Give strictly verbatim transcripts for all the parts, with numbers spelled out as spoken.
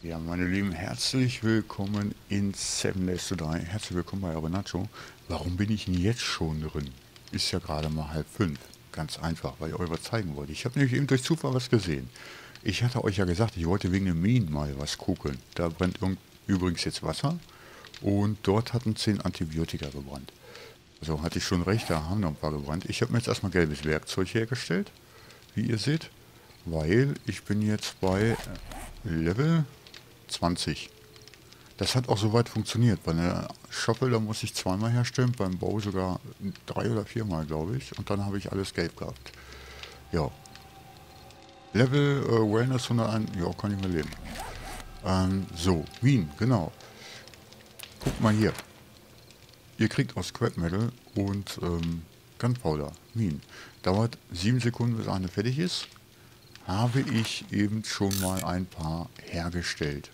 Ja, meine Lieben, herzlich willkommen in Seven Days to Die. Herzlich willkommen bei Nacho. Warum bin ich denn jetzt schon drin? Ist ja gerade mal halb fünf. Ganz einfach, weil ich euch was zeigen wollte. Ich habe nämlich eben durch Zufall was gesehen. Ich hatte euch ja gesagt, ich wollte wegen den Minen mal was gucken. Da brennt irgend- übrigens jetzt Wasser und dort hatten zehn Antibiotika gebrannt. Also hatte ich schon recht, da haben noch ein paar gebrannt. Ich habe mir jetzt erstmal gelbes Werkzeug hergestellt, wie ihr seht, weil ich bin jetzt bei Level zwanzig. Das hat auch soweit funktioniert. Bei einer Schaufel, da muss ich zweimal herstellen, beim Bau sogar drei oder viermal, glaube ich. Und dann habe ich alles gelb gehabt. Ja. Level äh, Wellness hunderteins, ja, kann ich mir leben. Ähm, so, Wien, genau. Guckt mal hier. Ihr kriegt aus Scrap Metal und ähm, Gunpowder, Minen. Dauert sieben Sekunden, bis eine fertig ist. Habe ich eben schon mal ein paar hergestellt.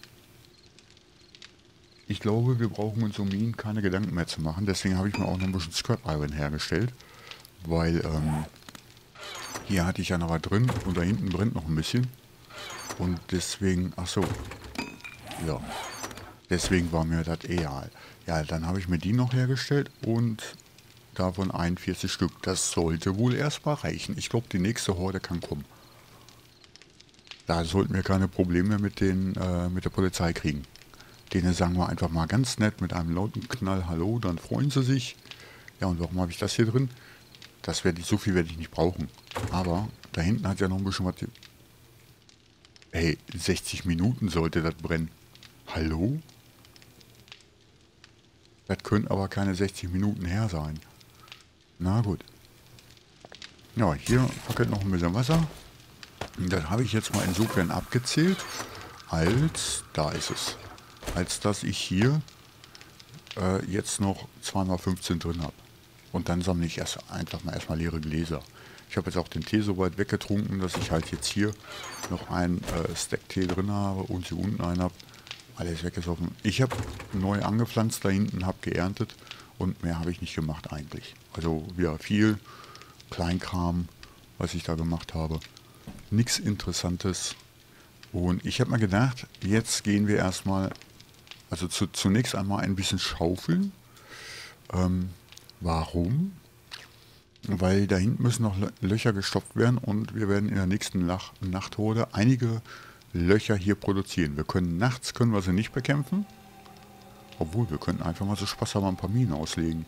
Ich glaube, wir brauchen uns um Minen keine Gedanken mehr zu machen. Deswegen habe ich mir auch noch ein bisschen Scrap Iron hergestellt. Weil ähm, hier hatte ich ja noch was drin und da hinten brennt noch ein bisschen. Und deswegen, ach so, ja, deswegen war mir das egal. Ja, dann habe ich mir die noch hergestellt und davon einundvierzig Stück. Das sollte wohl erstmal reichen. Ich glaube, die nächste Horde kann kommen. Da sollten wir keine Probleme mit, den, äh, mit der Polizei kriegen. Denen sagen wir einfach mal ganz nett mit einem lauten Knall Hallo, dann freuen sie sich. Ja, und warum habe ich das hier drin? Das werde ich, so viel werde ich nicht brauchen. Aber da hinten hat ja noch ein bisschen was. Hey, sechzig Minuten sollte das brennen. Hallo? Das können aber keine sechzig Minuten her sein. Na gut. Ja, hier fackelt noch ein bisschen Wasser. Das habe ich jetzt mal insofern abgezählt, als, da ist es, als dass ich hier äh, jetzt noch zwei mal fünfzehn drin habe. Und dann sammle ich erst einfach mal erstmal leere Gläser. Ich habe jetzt auch den Tee so weit weggetrunken, dass ich halt jetzt hier noch einen äh, Stack Tee drin habe und hier unten einen habe. Alles weggesoffen. Ich habe neu angepflanzt da hinten, habe geerntet und mehr habe ich nicht gemacht eigentlich. Also wieder viel Kleinkram, was ich da gemacht habe. Nichts Interessantes. Und ich habe mir gedacht, jetzt gehen wir erstmal, also zu, zunächst einmal ein bisschen schaufeln. Ähm, warum? Weil da hinten müssen noch Löcher gestopft werden und wir werden in der nächsten Lach Nachthorde einige Löcher hier produzieren. Wir können nachts können wir sie nicht bekämpfen. Obwohl, wir könnten einfach mal so Spaß haben, ein paar Minen auslegen.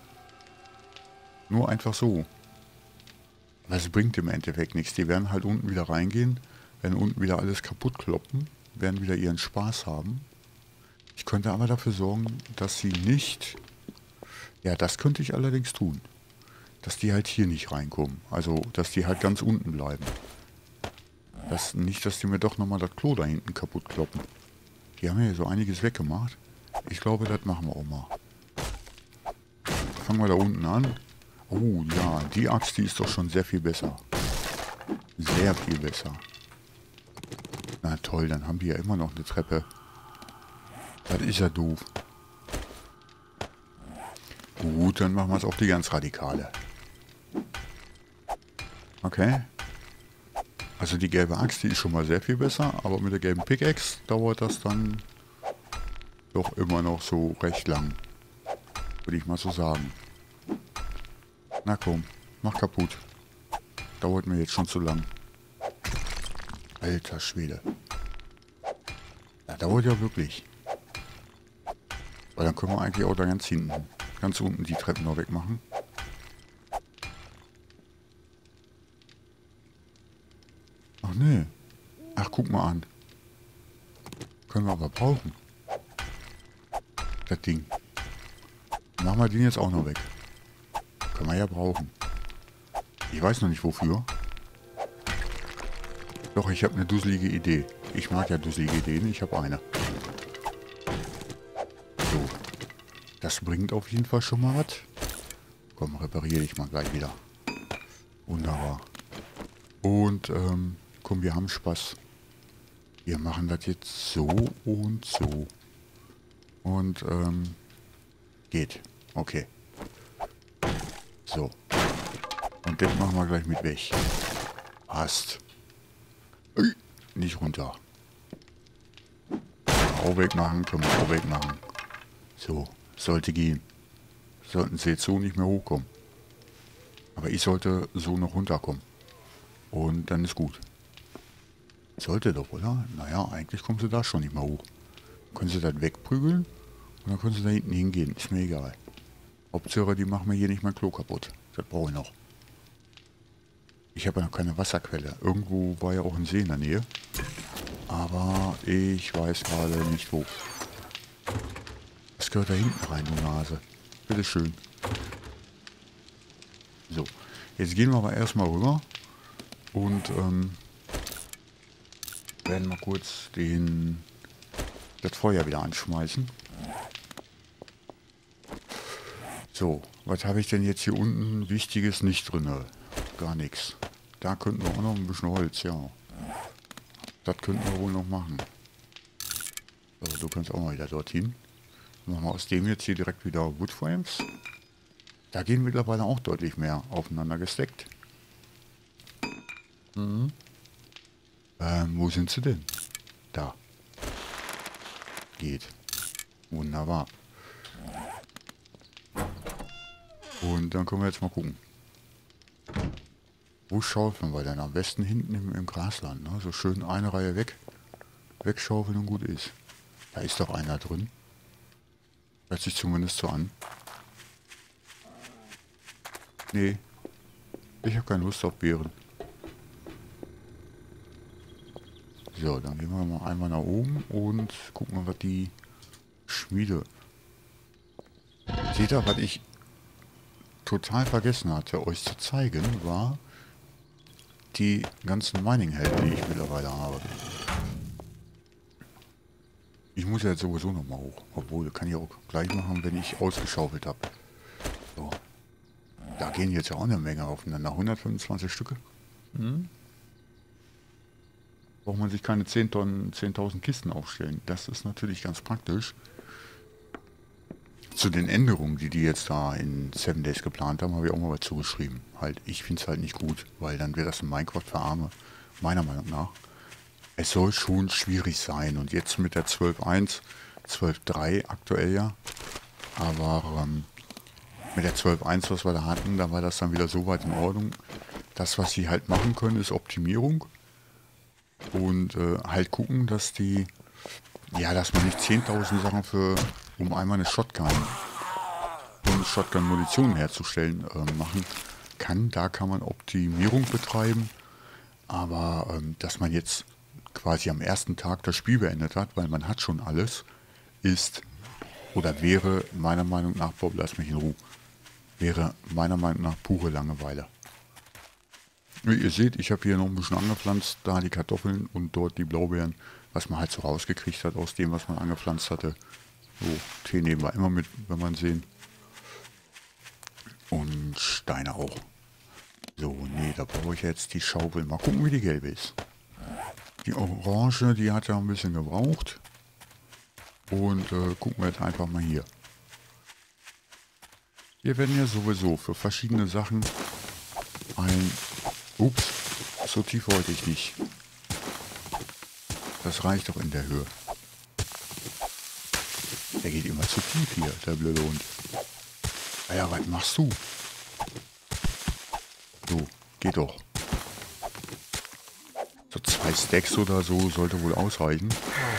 Nur einfach so. Das bringt im Endeffekt nichts. Die werden halt unten wieder reingehen, werden unten wieder alles kaputt kloppen, werden wieder ihren Spaß haben. Ich könnte aber dafür sorgen, dass sie nicht... Ja, das könnte ich allerdings tun. Dass die halt hier nicht reinkommen. Also, dass die halt ganz unten bleiben. Das, nicht, dass die mir doch nochmal das Klo da hinten kaputt kloppen. Die haben ja so einiges weggemacht. Ich glaube, das machen wir auch mal. Fangen wir da unten an. Oh ja, die Axt, die ist doch schon sehr viel besser. Sehr viel besser. Na toll, dann haben die ja immer noch eine Treppe. Das ist ja doof. Gut, dann machen wir es auf die ganz radikale. Okay. Also die gelbe Axt, die ist schon mal sehr viel besser, aber mit der gelben Pickaxe dauert das dann doch immer noch so recht lang. Würde ich mal so sagen. Na komm, mach kaputt. Dauert mir jetzt schon zu lang. Alter Schwede. Das dauert ja wirklich. Weil dann können wir eigentlich auch da ganz hinten, ganz unten die Treppen noch wegmachen. Ach nee. Ach, guck mal an. Können wir aber brauchen. Das Ding. Machen wir den jetzt auch noch weg. Können wir ja brauchen. Ich weiß noch nicht wofür. Doch, ich habe eine dusselige Idee. Ich mag ja dusselige Ideen, ich habe eine. So. Das bringt auf jeden Fall schon mal was. Komm, repariere ich mal gleich wieder. Wunderbar. Und, ähm, komm, wir haben Spaß. Wir machen das jetzt so und so. Und, ähm, geht. Okay. So. Und das machen wir gleich mit weg. Passt. Nicht runter. auch wegmachen, können wir auch wegmachen. So, sollte gehen. Sollten sie jetzt so nicht mehr hochkommen. Aber ich sollte so noch runterkommen. Und dann ist gut. Sollte doch, oder? Naja, eigentlich kommen sie da schon nicht mehr hoch. Können sie das wegprügeln und dann können sie da hinten hingehen. Ist mir egal. Hauptsache, die machen mir hier nicht mein Klo kaputt. Das brauche ich noch. Ich habe ja noch keine Wasserquelle. Irgendwo war ja auch ein See in der Nähe. Aber ich weiß gerade nicht wo. Was gehört da hinten rein, du Nase? Bitteschön. So, jetzt gehen wir aber erstmal rüber und ähm, werden mal kurz den das Feuer wieder anschmeißen. So, was habe ich denn jetzt hier unten Wichtiges nicht drin? Gar nichts. Da könnten wir auch noch ein bisschen Holz, ja. Das könnten wir wohl noch machen. So, du kannst auch mal wieder dorthin. Machen wir aus dem jetzt hier direkt wieder Woodframes. Da gehen mittlerweile auch deutlich mehr aufeinander gesteckt. Mhm. Ähm, wo sind sie denn? Da. Geht. Wunderbar. Und dann können wir jetzt mal gucken. Wo schaufeln wir denn? Am besten hinten im, im Grasland. Ne? So schön eine Reihe weg. Wegschaufeln und gut ist. Da ist doch einer drin. Hört sich zumindest so an. Nee. Ich habe keine Lust auf Beeren. So, dann gehen wir mal einmal nach oben und gucken mal, was die Schmiede... Seht ihr, was ich total vergessen hatte, euch zu zeigen, war die ganzen Mining-Helden, die ich mittlerweile habe. Ich muss ja jetzt sowieso noch mal hoch. Obwohl, kann ich auch gleich machen, wenn ich ausgeschaufelt habe. So. Da gehen jetzt ja auch eine Menge aufeinander. hundertfünfundzwanzig Stücke. Hm? Braucht man sich keine zehn Tonnen, zehntausend Kisten aufstellen. Das ist natürlich ganz praktisch. Zu den Änderungen, die die jetzt da in Seven Days geplant haben, habe ich auch mal was zugeschrieben. Halt, ich finde es halt nicht gut, weil dann wird das in Minecraft für Arme, meiner Meinung nach. Es soll schon schwierig sein und jetzt mit der zwölf Punkt eins, zwölf Punkt drei aktuell ja, aber ähm, mit der zwölf Punkt eins, was wir da hatten, da war das dann wieder so weit in Ordnung. Das, was sie halt machen können, ist Optimierung und äh, halt gucken, dass die, ja, dass man nicht zehntausend Sachen für, um einmal eine Shotgun und Shotgun-Munition herzustellen, äh, machen kann. Da kann man Optimierung betreiben, aber ähm, dass man jetzt quasi am ersten Tag das Spiel beendet hat, weil man hat schon alles, ist oder wäre meiner Meinung nach, Bob, lass mich in Ruhe, wäre meiner Meinung nach pure Langeweile. Wie ihr seht, ich habe hier noch ein bisschen angepflanzt, da die Kartoffeln und dort die Blaubeeren, was man halt so rausgekriegt hat aus dem, was man angepflanzt hatte. So, Tee nehmen wir immer mit, wenn man sehen. Und Steine auch. So, nee, da brauche ich jetzt die Schaufel. Mal gucken, wie die gelbe ist. Die Orange, die hat ja ein bisschen gebraucht. Und äh, gucken wir jetzt einfach mal hier. Wir werden ja sowieso für verschiedene Sachen ein... Ups, so tief wollte ich nicht. Das reicht doch in der Höhe. Der geht immer zu tief hier, der blöde Hund. Ah ja, was machst du? So, geht doch. So zwei Stacks oder so sollte wohl ausreichen.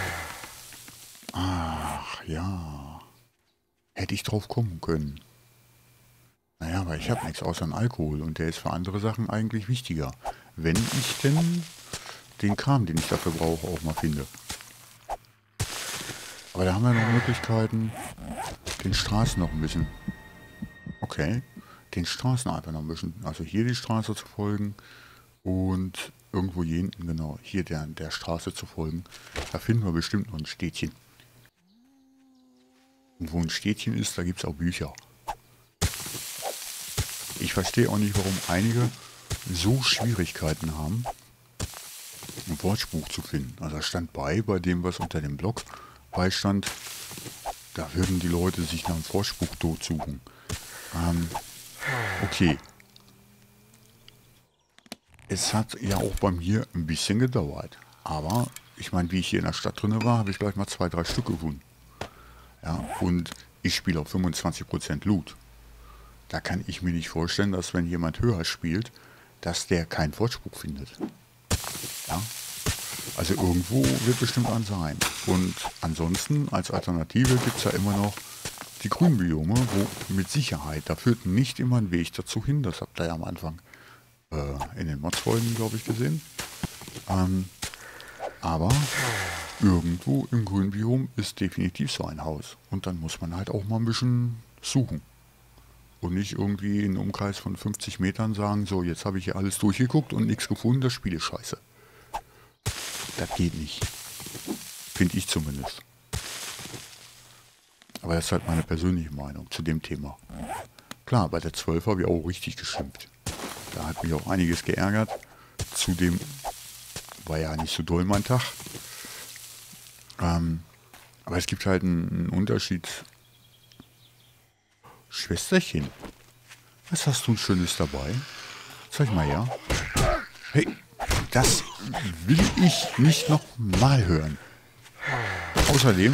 Ach ja. Hätte ich drauf kommen können. Naja, aber ich habe nichts außer einen Alkohol und der ist für andere Sachen eigentlich wichtiger. Wenn ich denn den Kram, den ich dafür brauche, auch mal finde. Aber da haben wir noch Möglichkeiten, den Straßen noch ein bisschen... Okay, den Straßen einfach noch ein bisschen... Also hier die Straße zu folgen und irgendwo hier hinten, genau, hier der, der Straße zu folgen. Da finden wir bestimmt noch ein Städtchen. Und wo ein Städtchen ist, da gibt es auch Bücher. Ich verstehe auch nicht, warum einige so Schwierigkeiten haben, ein Wortspruch zu finden. Also da stand bei, bei dem, was unter dem Blog beistand, da würden die Leute sich nach einem Wortspruch dort suchen. Ähm, okay. Es hat ja auch bei mir ein bisschen gedauert, aber ich meine, wie ich hier in der Stadt drin war, habe ich gleich mal zwei, drei Stück gefunden. Ja, und ich spiele auf fünfundzwanzig Prozent Loot. Da kann ich mir nicht vorstellen, dass wenn jemand höher spielt, dass der keinen Fortspruch findet. Ja, also irgendwo wird bestimmt ein sein. Und ansonsten, als Alternative gibt es ja immer noch die Grünbiome, wo mit Sicherheit, da führt nicht immer ein Weg dazu hin, das habt ihr ja am Anfang äh, in den Mods-Folgen, glaube ich, gesehen. Ähm, aber irgendwo im Grünbiom ist definitiv so ein Haus. Und dann muss man halt auch mal ein bisschen suchen. Und nicht irgendwie in einem Umkreis von fünfzig Metern sagen, so, jetzt habe ich hier alles durchgeguckt und nichts gefunden, das Spiel ist scheiße. Das geht nicht. Finde ich zumindest. Aber das ist halt meine persönliche Meinung zu dem Thema. Klar, bei der zwölf habe ich auch richtig geschimpft. Da hat mich auch einiges geärgert. Zudem war ja nicht so doll mein Tag. Ähm, aber es gibt halt einen, einen Unterschied. Schwesterchen, was hast du ein Schönes dabei? Zeig mal her. Hey, das will ich nicht noch mal hören. Außerdem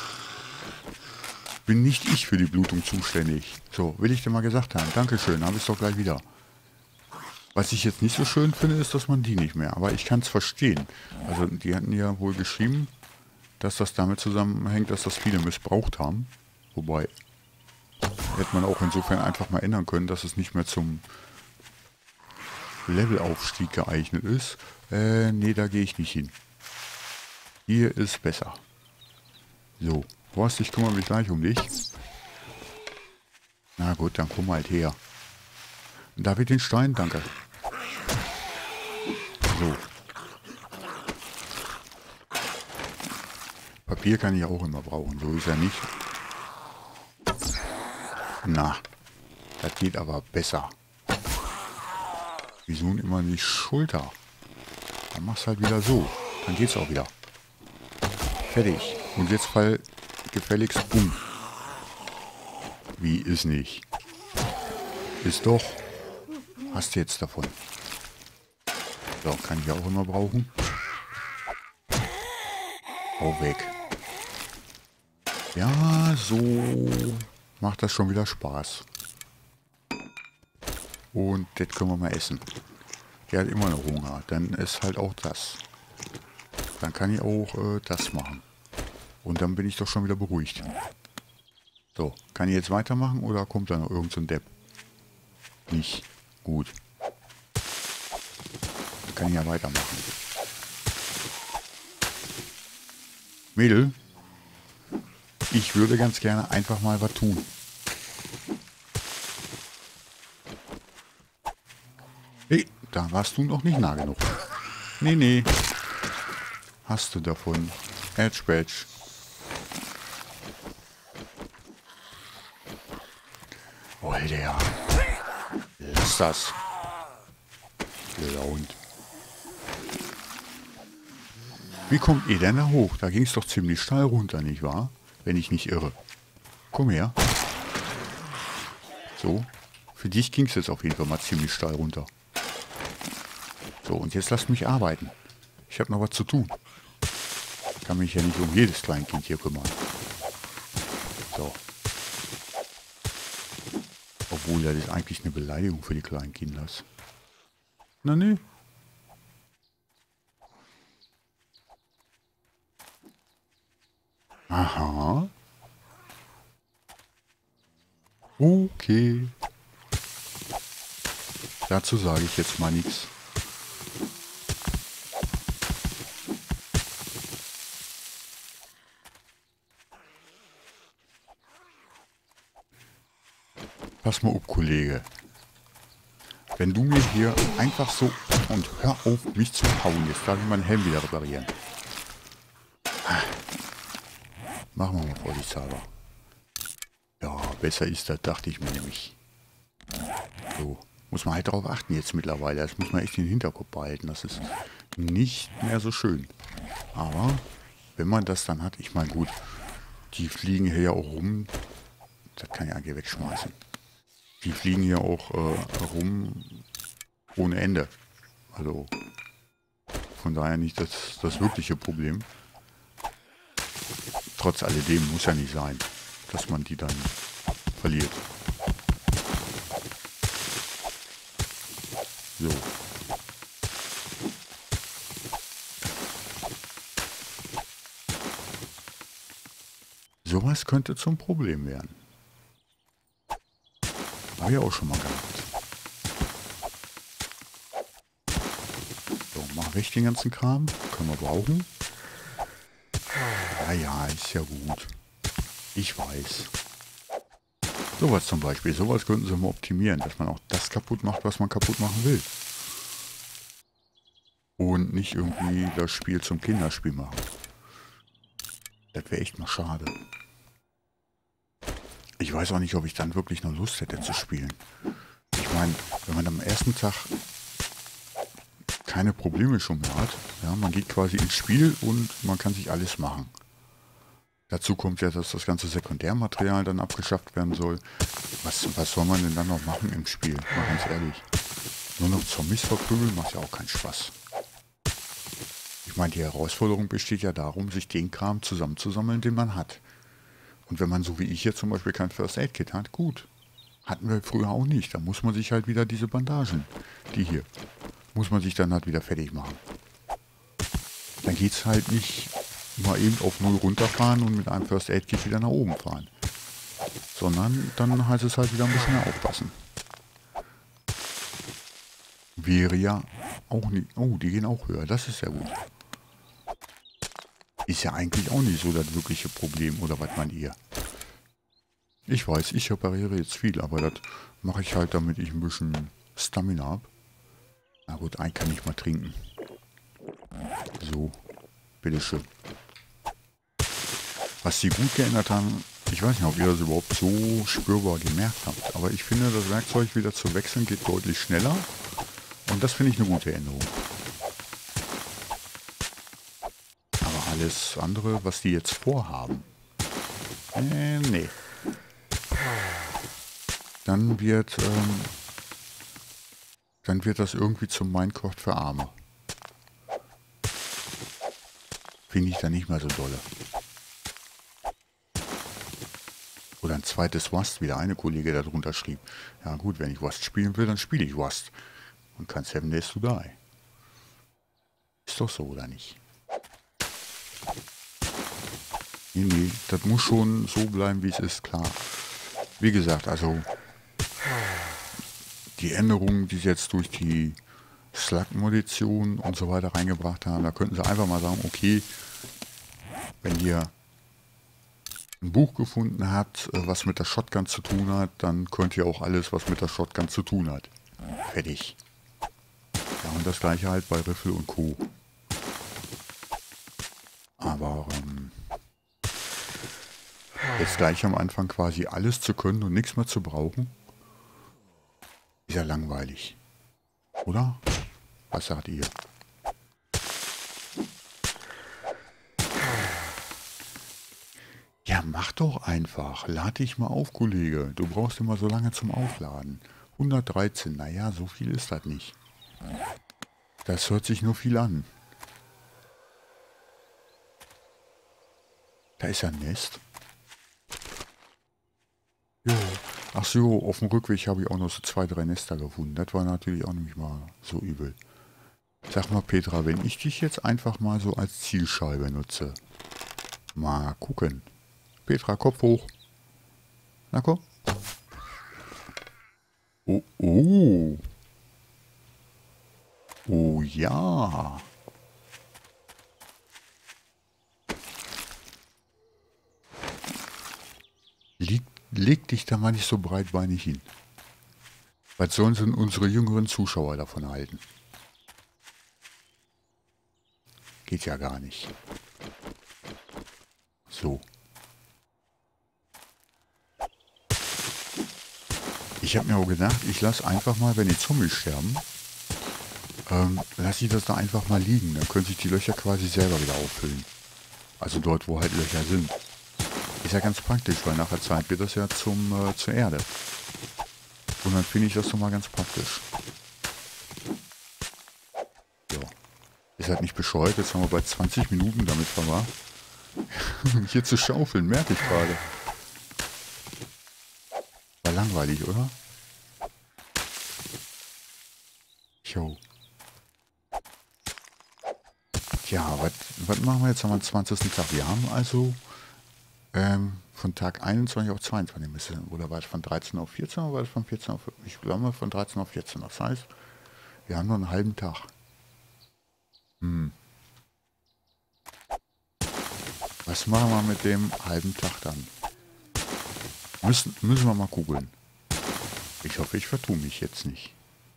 bin nicht ich für die Blutung zuständig. So, will ich dir mal gesagt haben. Dankeschön, habe ich es doch gleich wieder. Was ich jetzt nicht so schön finde, ist, dass man die nicht mehr. Aber ich kann es verstehen. Also die hatten ja wohl geschrieben, dass das damit zusammenhängt, dass das viele missbraucht haben. Wobei, hätte man auch insofern einfach mal ändern können, dass es nicht mehr zum Levelaufstieg geeignet ist. Äh, nee, da gehe ich nicht hin. Hier ist besser. So, Horst, ich kümmere mich gleich um dich. Na gut, dann komm halt her. Darf ich den Stein? Danke. So. Papier kann ich auch immer brauchen, so ist er nicht. Na, das geht aber besser. Wieso immer die Schulter? Dann machst halt wieder so. Dann geht's auch wieder. Fertig. Und jetzt fall gefälligst um. Wie ist nicht? Ist doch. Hast du jetzt davon. So, kann ich auch immer brauchen. Hau weg. Ja, so macht das schon wieder Spaß. Und das können wir mal essen. Der hat immer noch Hunger. Dann ist halt auch das. Dann kann ich auch äh, das machen. Und dann bin ich doch schon wieder beruhigt. So, kann ich jetzt weitermachen oder kommt da noch irgend so ein Depp? Nicht. Gut. Dann kann ich ja weitermachen. Mädel, ich würde ganz gerne einfach mal was tun. Hey, da warst du noch nicht nah genug. Nee, nee. Hast du davon. Edge Badge. Alter. Lass das. Gelaunt. Wie kommt ihr denn da hoch? Da ging es doch ziemlich steil runter, nicht wahr? Wenn ich nicht irre. Komm her. So. Für dich ging es jetzt auf jeden Fall mal ziemlich steil runter. So, und jetzt lasst mich arbeiten. Ich habe noch was zu tun. Ich kann mich ja nicht um jedes Kleinkind hier kümmern. So. Obwohl, das ist eigentlich eine Beleidigung für die kleinen Kinder. Na ne? Aha. Okay. Dazu sage ich jetzt mal nichts. Pass mal auf, Kollege. Wenn du mir hier einfach so... Und hör auf, mich zu hauen. Jetzt darf ich meinen Helm wieder reparieren. Machen wir mal vorsichtshalber. Ja, besser ist das, dachte ich mir nämlich. So, muss man halt darauf achten jetzt mittlerweile. Das muss man echt in den Hinterkopf behalten. Das ist nicht mehr so schön. Aber wenn man das dann hat, ich meine gut, die fliegen hier ja auch rum. Das kann ich eigentlich wegschmeißen. Die fliegen hier auch äh, rum ohne Ende. Also Von daher nicht das, das wirkliche Problem. Trotz alledem muss ja nicht sein, dass man die dann verliert. So. Sowas könnte zum Problem werden. Habe ich auch schon mal gehabt. So, mach weg den ganzen Kram. Können wir brauchen. Ja, ja, ist ja gut. Ich weiß. Sowas zum Beispiel. Sowas könnten sie mal optimieren, dass man auch das kaputt macht, was man kaputt machen will. Und nicht irgendwie das Spiel zum Kinderspiel machen. Das wäre echt mal schade. Ich weiß auch nicht, ob ich dann wirklich noch Lust hätte zu spielen. Ich meine, wenn man am ersten Tag keine Probleme schon mehr hat, ja, man geht quasi ins Spiel und man kann sich alles machen. Dazu kommt ja, dass das ganze Sekundärmaterial dann abgeschafft werden soll. Was, was soll man denn dann noch machen im Spiel? Mal ganz ehrlich. Nur noch Zombies verprügeln macht ja auch keinen Spaß. Ich meine, die Herausforderung besteht ja darum, sich den Kram zusammenzusammeln, den man hat. Und wenn man so wie ich hier zum Beispiel kein First Aid Kit hat, gut. Hatten wir früher auch nicht. Da muss man sich halt wieder diese Bandagen, die hier, muss man sich dann halt wieder fertig machen. Dann geht es halt nicht mal eben auf null runterfahren und mit einem First Aid Kit wieder nach oben fahren. Sondern dann heißt es halt wieder ein bisschen mehr aufpassen. Wäre ja auch nicht... Oh, die gehen auch höher. Das ist ja gut. Ist ja eigentlich auch nicht so das wirkliche Problem, oder was meint ihr? Ich weiß, ich repariere jetzt viel, aber das mache ich halt, damit ich ein bisschen Stamina habe. Na gut, einen kann ich mal trinken. So, bitteschön. Was sie gut geändert haben, ich weiß nicht, ob ihr das überhaupt so spürbar gemerkt habt, aber ich finde, das Werkzeug wieder zu wechseln geht deutlich schneller und das finde ich eine gute Änderung. Alles andere, was die jetzt vorhaben, äh, nee. Dann wird, ähm, dann wird das irgendwie zum Minecraft für Arme. Finde ich dann nicht mehr so dolle. Oder ein zweites Rust, wie der eine Kollege da drunter schrieb. Ja gut, wenn ich Rust spielen will, dann spiele ich Rust. Und kann Seven Days to Die. Ist doch so, oder nicht? Nee, nee, das muss schon so bleiben, wie es ist, klar. Wie gesagt, also die Änderungen, die sie jetzt durch die Slug-Munition und so weiter reingebracht haben, da könnten sie einfach mal sagen, okay, wenn ihr ein Buch gefunden habt, was mit der Shotgun zu tun hat, dann könnt ihr auch alles, was mit der Shotgun zu tun hat. Fertig. Ja, und das gleiche halt bei Riffel und Co. Aber ähm, jetzt gleich am Anfang quasi alles zu können und nichts mehr zu brauchen, ist ja langweilig. Oder? Was sagt ihr? Ja, mach doch einfach. Lad dich mal auf, Kollege. Du brauchst immer so lange zum Aufladen. hundertdreizehn, naja, so viel ist das nicht. Das hört sich nur viel an. Da ist ja ein Nest. Jo. Ach so, auf dem Rückweg habe ich auch noch so zwei, drei Nester gefunden. Das war natürlich auch nicht mal so übel. Sag mal, Petra, wenn ich dich jetzt einfach mal so als Zielscheibe nutze. Mal gucken. Petra, Kopf hoch. Na komm. Oh, oh. Oh ja. Leg, leg dich da mal nicht so breitbeinig hin. Was sollen denn unsere jüngeren Zuschauer davon halten? Geht ja gar nicht. So. Ich habe mir auch gedacht, ich lasse einfach mal, wenn die Zombies sterben, ähm, lasse ich das da einfach mal liegen. Dann können sich die Löcher quasi selber wieder auffüllen. Also dort, wo halt Löcher sind. Ist ja ganz praktisch, weil nach der Zeit wird das ja zum, äh, zur Erde. Und dann finde ich das doch mal ganz praktisch. Ja. Ist seid nicht bescheuert, jetzt haben wir bei zwanzig Minuten damit verbracht. Hier zu schaufeln, merke ich gerade. War langweilig, oder? Jo. Ja, was machen wir jetzt am zwanzigsten Tag? Wir haben also ähm, von Tag einundzwanzig auf zweiundzwanzig müssen. Oder war es von dreizehn auf vierzehn oder war es von vierzehn auf... Ich glaube von dreizehn auf vierzehn. Das heißt, wir haben noch einen halben Tag. Hm. Was machen wir mit dem halben Tag dann? Müssen, müssen wir mal googeln. Ich hoffe, ich vertue mich jetzt nicht.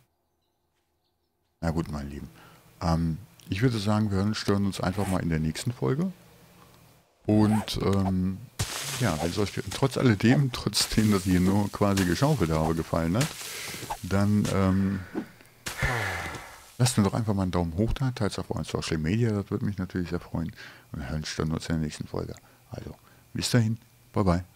Na gut, mein Lieben. Ähm, ich würde sagen, wir hören, stören uns einfach mal in der nächsten Folge. Und ähm, ja, wenn es euch trotz alledem, trotzdem, dass ich hier nur quasi geschaufelt habe, gefallen hat, dann ähm, lasst mir doch einfach mal einen Daumen hoch da, teilt es auf euren Social Media, das würde mich natürlich sehr freuen. Und wir hören, stören uns in der nächsten Folge. Also, bis dahin, bye bye.